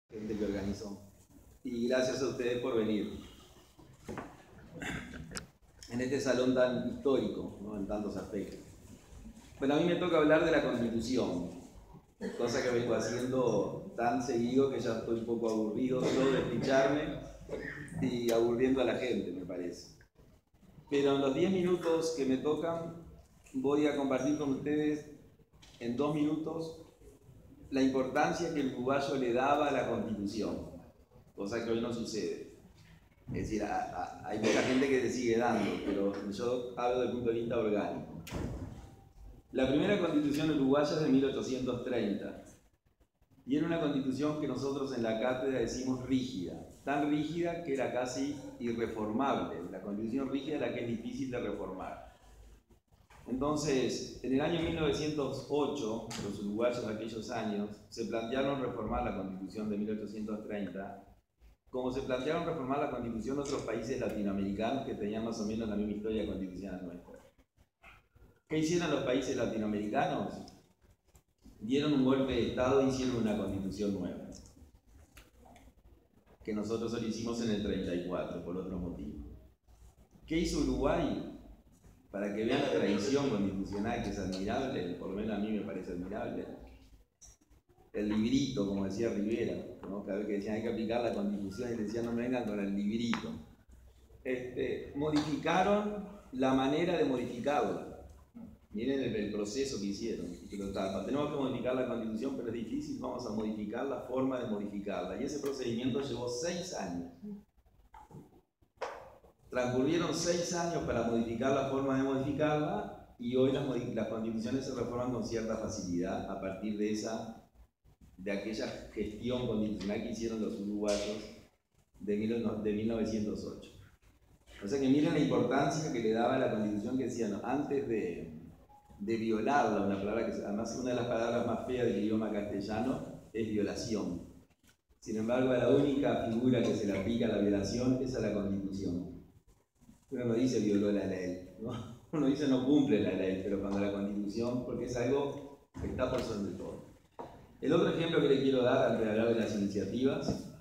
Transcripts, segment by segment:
Gente que organizó. Y gracias a ustedes por venir. En este salón tan histórico, ¿no? En tantos aspectos. Bueno, a mí me toca hablar de la Constitución, cosa que vengo haciendo tan seguido que ya estoy un poco aburrido yo de escucharme y aburriendo a la gente, me parece. Pero en los 10 minutos que me tocan voy a compartir con ustedes en 2 minutos la importancia que el uruguayo le daba a la Constitución, cosa que hoy no sucede. Es decir, hay mucha gente que le sigue dando, pero yo hablo desde el punto de vista orgánico. La primera Constitución uruguaya es de 1830 y era una Constitución que nosotros en la cátedra decimos rígida, tan rígida que era casi irreformable. La Constitución rígida es la que es difícil de reformar. Entonces, en el año 1908, los uruguayos de aquellos años se plantearon reformar la Constitución de 1830, como se plantearon reformar la Constitución de otros países latinoamericanos que tenían más o menos la misma historia constitucional nuestra. ¿Qué hicieron los países latinoamericanos? Dieron un golpe de Estado y hicieron una Constitución nueva, que nosotros solo hicimos en el 34, por otro motivo. ¿Qué hizo Uruguay? Para que vean la tradición constitucional, que es admirable, por lo menos a mí me parece admirable. El librito, como decía Rivera, ¿no? Cada vez que decían hay que aplicar la Constitución y decían no me vengan con el librito. Modificaron la manera de modificarla. Miren el proceso que hicieron. Tenemos que modificar la Constitución, pero es difícil, vamos a modificar la forma de modificarla. Y ese procedimiento llevó 6 años. Transcurrieron 6 años para modificar la forma de modificarla y hoy las constituciones se reforman con cierta facilidad a partir de aquella gestión constitucional que hicieron los uruguayos de 1908. O sea que miren la importancia que le daba a la Constitución, que decían antes de violarla, una palabra que además una de las palabras más feas del idioma castellano es violación. Sin embargo, la única figura que se le aplica a la violación es a la Constitución. Uno no dice violó la ley, ¿no? Uno dice no cumple la ley, pero cuando la Constitución, porque es algo que está por sobre todo. El otro ejemplo que le quiero dar antes de hablar de las iniciativas,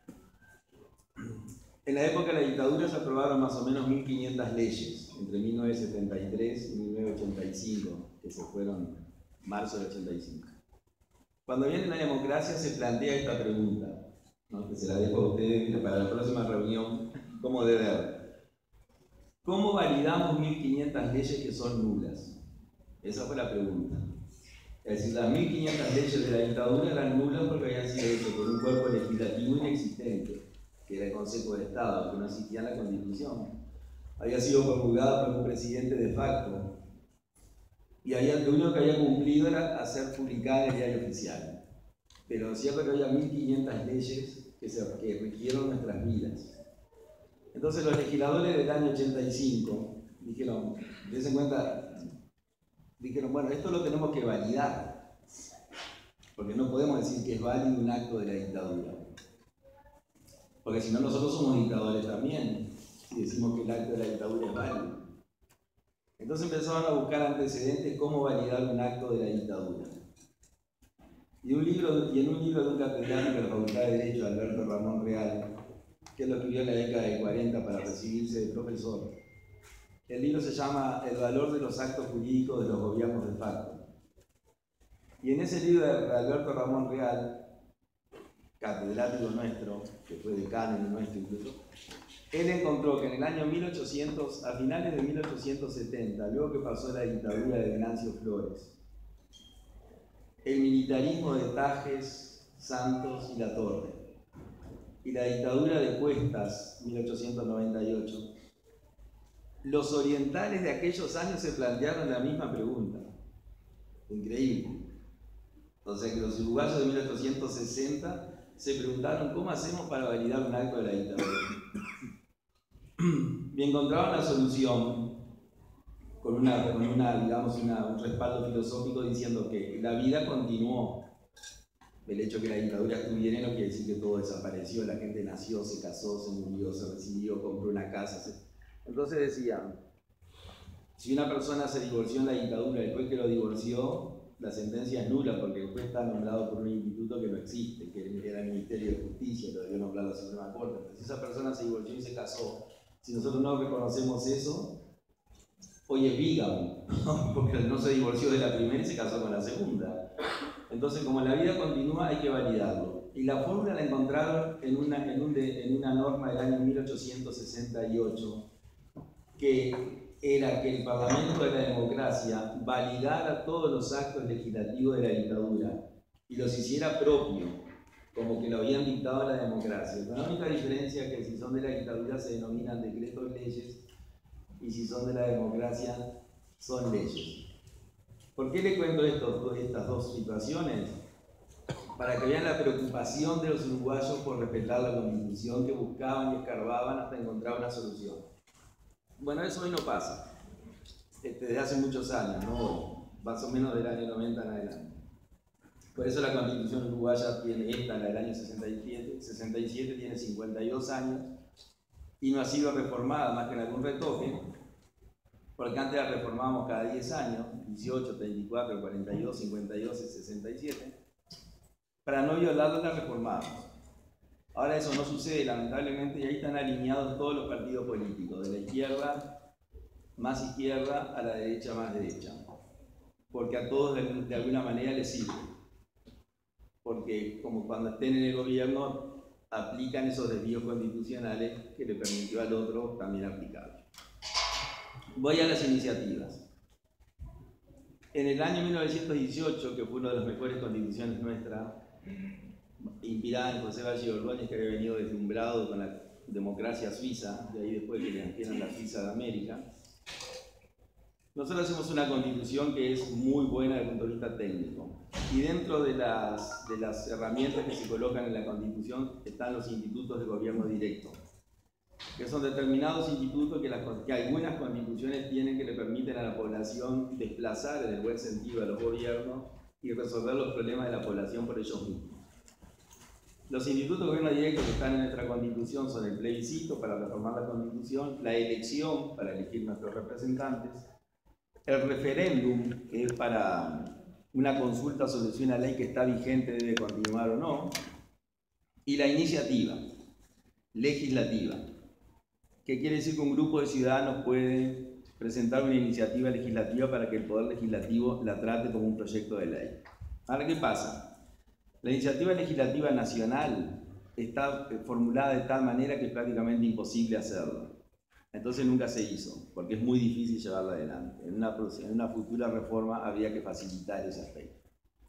en la época de la dictadura se aprobaron más o menos 1500 leyes, entre 1973 y 1985, que se fueron en marzo del 85. Cuando viene la democracia se plantea esta pregunta, ¿no? Que se la dejo a ustedes para la próxima reunión como deber. ¿Cómo validamos 1500 leyes que son nulas? Esa fue la pregunta. Es decir, las 1500 leyes de la dictadura eran nulas porque habían sido hechas por un cuerpo legislativo inexistente, que era el Consejo de Estado, que no existía en la Constitución. Había sido promulgada por un presidente de facto. Y lo único que había cumplido era hacer publicada en el diario oficial. Pero es cierto que había 1500 leyes que rigieron nuestras vidas. Entonces los legisladores del año 85 dijeron, bueno, esto lo tenemos que validar, porque no podemos decir que es válido un acto de la dictadura, porque si no nosotros somos dictadores también, si decimos que el acto de la dictadura es válido. Entonces empezaron a buscar antecedentes cómo validar un acto de la dictadura. Y en un libro de un catedrático de la Facultad de Derecho, Alberto Ramón Real, que lo escribió en la década de 40 para recibirse de profesor. El libro se llama El valor de los actos jurídicos de los gobiernos de facto. Y en ese libro de Alberto Ramón Real, catedrático nuestro, que fue decano nuestro incluso, él encontró que en el año 1800, a finales de 1870, luego que pasó la dictadura de Venancio Flores, el militarismo de Tajes, Santos y Latorre, y la dictadura de Cuestas, 1898, los orientales de aquellos años se plantearon la misma pregunta. Increíble. O sea que los uruguayos de 1860 se preguntaron cómo hacemos para validar un acto de la dictadura. Y encontraron la solución con un respaldo filosófico diciendo que la vida continuó. El hecho de que la dictadura estuviera no quiere decir que todo desapareció, la gente nació, se casó, se murió, se recibió, compró una casa. Entonces decían, si una persona se divorció en la dictadura y después que lo divorció, la sentencia es nula porque después está nombrado por un instituto que no existe, que era el Ministerio Ministerio de Justicia, lo debió nombrar la Suprema Corte. Entonces, si esa persona se divorció y se casó, si nosotros no reconocemos eso, hoy es bígamo, porque no se divorció de la primera y se casó con la segunda. Entonces, como la vida continúa, hay que validarlo. Y la fórmula la encontraron en una norma del año 1868, que era que el Parlamento de la democracia validara todos los actos legislativos de la dictadura y los hiciera propio, como que lo habían dictado la democracia. Con la única diferencia es que si son de la dictadura se denominan decretos leyes y si son de la democracia son leyes. ¿Por qué le cuento estas dos situaciones? Para que vean la preocupación de los uruguayos por respetar la Constitución, que buscaban y escarbaban hasta encontrar una solución. Bueno, eso hoy no pasa, desde hace muchos años, ¿no? Más o menos del año 90 en adelante. Por eso la Constitución uruguaya tiene esta, la del año 67, tiene 52 años y no ha sido reformada más que en algún retoque, porque antes la reformábamos cada 10 años, 18, 34, 42, 52 y 67. Para no violarla la reformamos. Ahora eso no sucede, lamentablemente, y ahí están alineados todos los partidos políticos, de la izquierda más izquierda a la derecha más derecha, porque a todos de alguna manera les sirve, porque como cuando estén en el gobierno aplican esos desvíos constitucionales que le permitió al otro también aplicarlos. Voy a las iniciativas. En el año 1918, que fue una de las mejores constituciones nuestras, inspirada en José Valle Ordóñez, que había venido deslumbrado con la democracia suiza, de ahí después que le hicieron la Suiza de América, nosotros hacemos una constitución que es muy buena desde el punto de vista técnico. Y dentro de las herramientas que se colocan en la constitución están los institutos de gobierno directo, que son determinados institutos que algunas constituciones tienen, que le permiten a la población desplazar en el buen sentido a los gobiernos y resolver los problemas de la población por ellos mismos. Los institutos de gobierno directo que están en nuestra Constitución son el plebiscito para reformar la Constitución, la elección para elegir nuestros representantes, el referéndum, que es para una consulta sobre si una ley que está vigente debe continuar o no, y la iniciativa legislativa, que quiere decir que un grupo de ciudadanos puede presentar una iniciativa legislativa para que el Poder Legislativo la trate como un proyecto de ley. Ahora, ¿qué pasa? La iniciativa legislativa nacional está formulada de tal manera que es prácticamente imposible hacerlo. Entonces nunca se hizo, porque es muy difícil llevarla adelante. En una futura reforma habría que facilitar ese aspecto.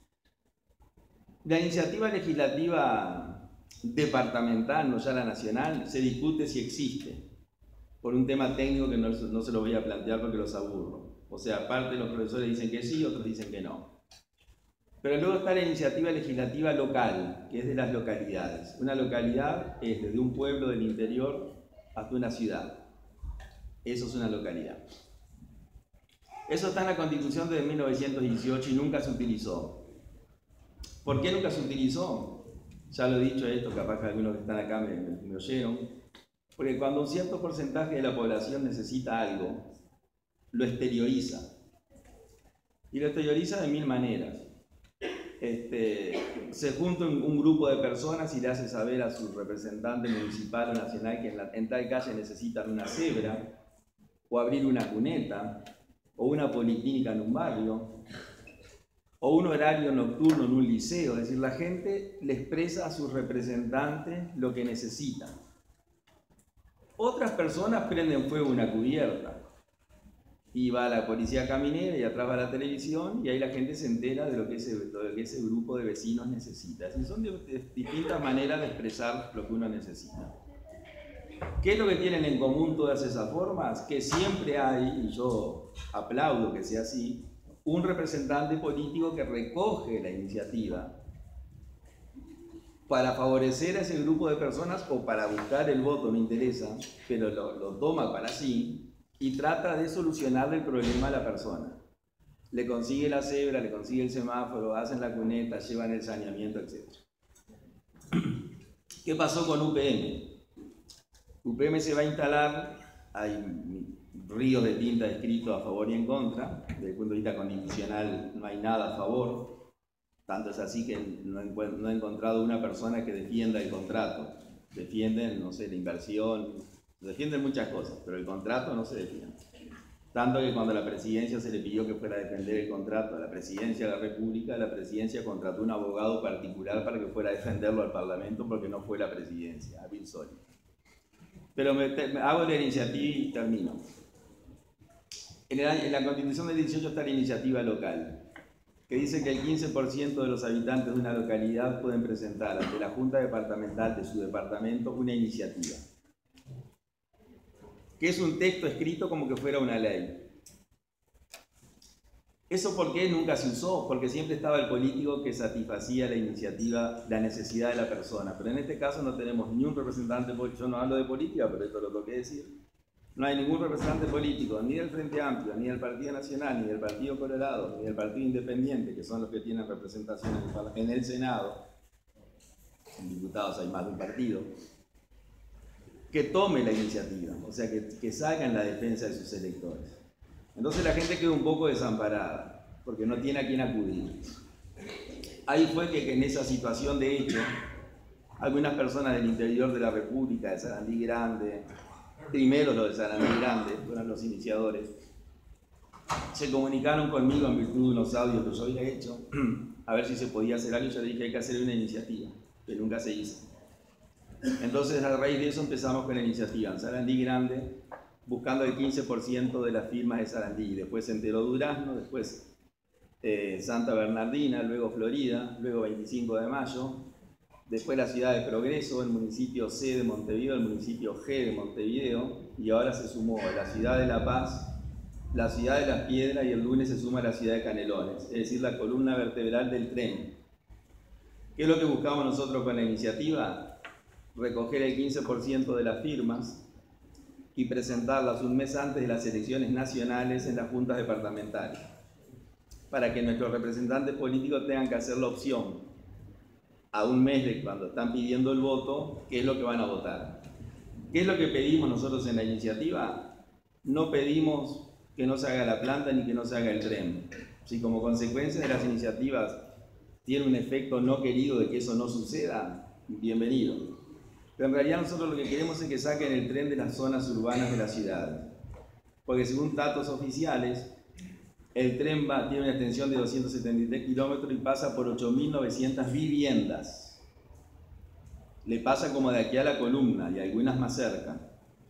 La iniciativa legislativa departamental, no ya la nacional, se discute si existe, por un tema técnico que no se lo voy a plantear porque los aburro. O sea, aparte los profesores dicen que sí, otros dicen que no. Pero luego está la iniciativa legislativa local, que es de las localidades. Una localidad es desde un pueblo del interior hasta una ciudad. Eso es una localidad. Eso está en la Constitución de 1918 y nunca se utilizó. ¿Por qué nunca se utilizó? Ya lo he dicho esto, capaz que algunos que están acá me oyeron. Porque cuando un cierto porcentaje de la población necesita algo, lo exterioriza. Y lo exterioriza de mil maneras. Se junta un grupo de personas y le hace saber a su representante municipal o nacional que en tal calle necesitan una cebra, o abrir una cuneta, o una policlínica en un barrio, o un horario nocturno en un liceo. Es decir, la gente le expresa a sus representantes lo que necesita. Otras personas prenden fuego una cubierta y va la policía caminera y atrás va la televisión y ahí la gente se entera de lo que ese grupo de vecinos necesita. Es decir, son distintas maneras de expresar lo que uno necesita. ¿Qué es lo que tienen en común todas esas formas? Que siempre hay, y yo aplaudo que sea así, un representante político que recoge la iniciativa para favorecer a ese grupo de personas o para buscar el voto, no interesa, pero lo toma para sí y trata de solucionarle el problema a la persona. Le consigue la cebra, le consigue el semáforo, hacen la cuneta, llevan el saneamiento, etc. ¿Qué pasó con UPM? UPM se va a instalar, hay ríos de tinta escritos a favor y en contra, desde el punto de vista constitucional no hay nada a favor. Tanto es así que no he encontrado una persona que defienda el contrato. Defienden, no sé, la inversión, defienden muchas cosas, pero el contrato no se defiende. Tanto que cuando a la presidencia se le pidió que fuera a defender el contrato a la presidencia de la República, la presidencia contrató un abogado particular para que fuera a defenderlo al Parlamento porque no fue la presidencia, a Bill Soli. Pero hago la iniciativa y termino. En la Constitución del 18 está la iniciativa local, que dice que el 15% de los habitantes de una localidad pueden presentar ante la Junta Departamental de su departamento una iniciativa, que es un texto escrito como que fuera una ley. ¿Eso por qué nunca se usó? Porque siempre estaba el político que satisfacía la iniciativa, la necesidad de la persona. Pero en este caso no tenemos ni un representante político, yo no hablo de política, pero esto lo tengo que decir. No hay ningún representante político, ni del Frente Amplio, ni del Partido Nacional, ni del Partido Colorado, ni del Partido Independiente, que son los que tienen representación en el Senado. En diputados hay más de un partido. Que tome la iniciativa, o sea, que salga en la defensa de sus electores. Entonces la gente queda un poco desamparada, porque no tiene a quién acudir. Ahí fue que en esa situación, de hecho, algunas personas del interior de la República, de Sarandí Grande, primero los de Sarandí Grande, fueron los iniciadores, se comunicaron conmigo en virtud de unos audios que yo había hecho, a ver si se podía hacer algo, y yo le dije que hay que hacer una iniciativa, que nunca se hizo. Entonces, a raíz de eso empezamos con la iniciativa en Sarandí Grande, buscando el 15% de las firmas de Sarandí. Después se enteró Durazno, después Santa Bernardina, luego Florida, luego 25 de Mayo, después la ciudad de Progreso, el municipio C de Montevideo, el municipio G de Montevideo, y ahora se sumó la ciudad de La Paz, la ciudad de Las Piedras, y el lunes se suma la ciudad de Canelones, es decir, la columna vertebral del tren. ¿Qué es lo que buscamos nosotros con la iniciativa? Recoger el 15% de las firmas y presentarlas un mes antes de las elecciones nacionales en las juntas departamentales, para que nuestros representantes políticos tengan que hacer la opción a un mes de cuando están pidiendo el voto, qué es lo que van a votar. ¿Qué es lo que pedimos nosotros en la iniciativa? No pedimos que no se haga la planta ni que no se haga el tren. Si como consecuencia de las iniciativas tiene un efecto no querido de que eso no suceda, bienvenido. Pero en realidad nosotros lo que queremos es que saquen el tren de las zonas urbanas de la ciudad. Porque según datos oficiales, el tren tiene una extensión de 273 kilómetros y pasa por 8.900 viviendas. Le pasa como de aquí a la columna y algunas más cerca.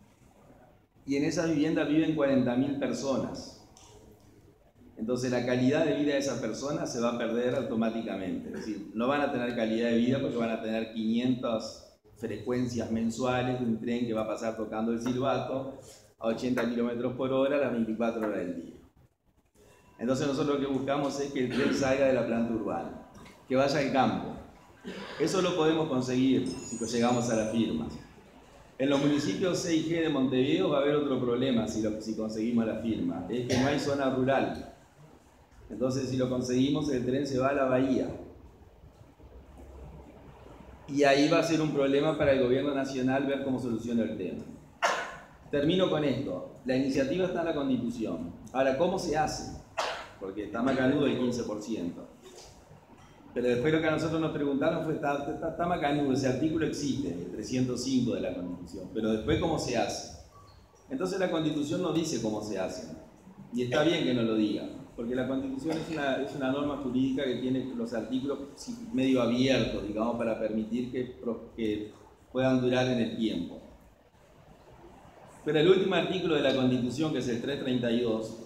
Y en esas viviendas viven 40.000 personas. Entonces la calidad de vida de esas personas se va a perder automáticamente. Es decir, no van a tener calidad de vida porque van a tener 500 frecuencias mensuales de un tren que va a pasar tocando el silbato a 80 kilómetros por hora las 24 horas del día. Entonces nosotros lo que buscamos es que el tren salga de la planta urbana, que vaya al campo. Eso lo podemos conseguir si llegamos a las firmas. En los municipios C y G de Montevideo va a haber otro problema si conseguimos la firma, es que no hay zona rural. Entonces si lo conseguimos el tren se va a la bahía. Y ahí va a ser un problema para el gobierno nacional ver cómo soluciona el tema. Termino con esto. La iniciativa está en la Constitución. Ahora, ¿cómo se hace? Porque está macanudo el 15%. Pero después lo que a nosotros nos preguntaron fue, está macanudo, ese artículo existe, el 305 de la Constitución. Pero después, ¿cómo se hace? Entonces la Constitución no dice cómo se hace. Y está bien que no lo diga. Porque la Constitución es una norma jurídica que tiene los artículos medio abiertos, digamos, para permitir que puedan durar en el tiempo. Pero el último artículo de la Constitución, que es el 332,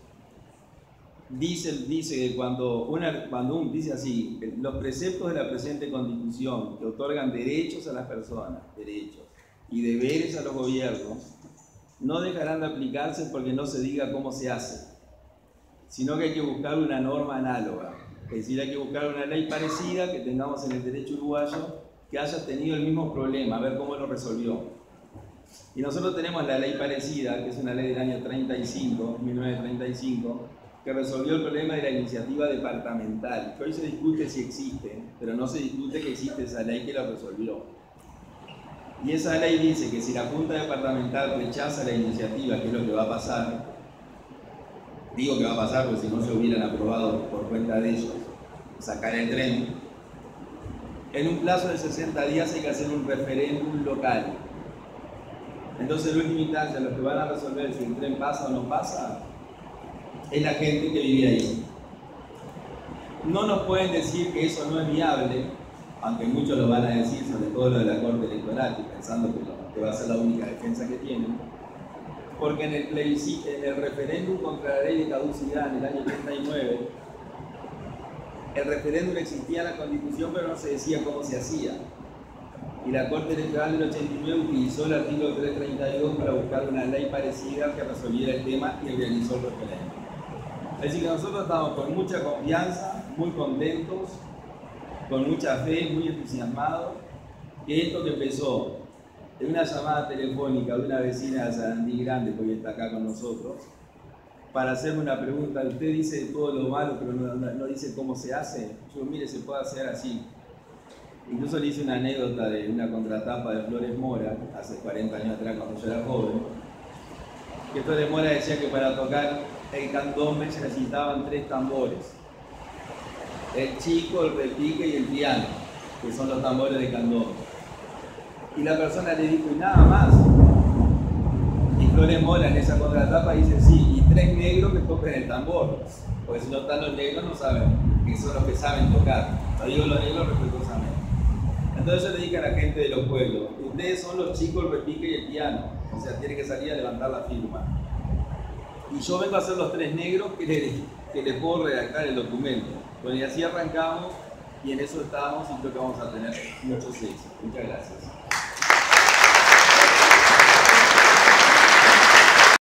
dice que dice así, los preceptos de la presente Constitución que otorgan derechos a las personas, derechos, y deberes a los gobiernos, no dejarán de aplicarse porque no se diga cómo se hace, sino que hay que buscar una norma análoga, es decir, hay que buscar una ley parecida que tengamos en el derecho uruguayo que haya tenido el mismo problema, a ver cómo lo resolvió. Y nosotros tenemos la ley parecida, que es una ley del año 1935, que resolvió el problema de la iniciativa departamental, que hoy se discute si existe, pero no se discute que existe esa ley que la resolvió. Y esa ley dice que si la Junta Departamental rechaza la iniciativa, que es lo que va a pasar, digo que va a pasar porque si no se hubieran aprobado por cuenta de ellos, sacar el tren, en un plazo de 60 días hay que hacer un referéndum local. Entonces, en última instancia, los que van a resolver si el tren pasa o no pasa es la gente que vive ahí. No nos pueden decir que eso no es viable, aunque muchos lo van a decir, sobre todo lo de la Corte Electoral, pensando que va a ser la única defensa que tienen, porque en el referéndum contra la ley de caducidad en el año 89, el referéndum existía en la Constitución, pero no se decía cómo se hacía. Y la Corte Electoral del 89 utilizó el artículo 332 para buscar una ley parecida que resolviera el tema y realizó el referéndum. Es decir, que nosotros estamos con mucha confianza, muy contentos, con mucha fe, muy entusiasmados, que esto que empezó de una llamada telefónica de una vecina de Sarandí Grande, que hoy está acá con nosotros, para hacerme una pregunta. Usted dice todo lo malo, pero no dice cómo se hace. Yo, mire, se puede hacer así. Incluso le hice una anécdota de una contratapa de Flores Mora, hace 40 años atrás, cuando yo era joven, que Flores Mora decía que para tocar el candombe se necesitaban 3 tambores: el chico, el repique y el piano, que son los tambores de candombe. Y la persona le dijo, ¿y nada más? Y Flores Mora en esa contratapa dice, sí, y 3 negros que toquen el tambor, porque si no están los negros no saben, que son los que saben tocar. No digo los negros respetuosamente. Entonces yo le dije a la gente de los pueblos, ustedes son los chicos, el repique y el piano, o sea, tienen que salir a levantar la firma. Y yo vengo a ser los 3 negros que les puedo redactar el documento. Bueno, y así arrancamos, y en eso estamos, y creo que vamos a tener muchos éxitos. Muchas gracias.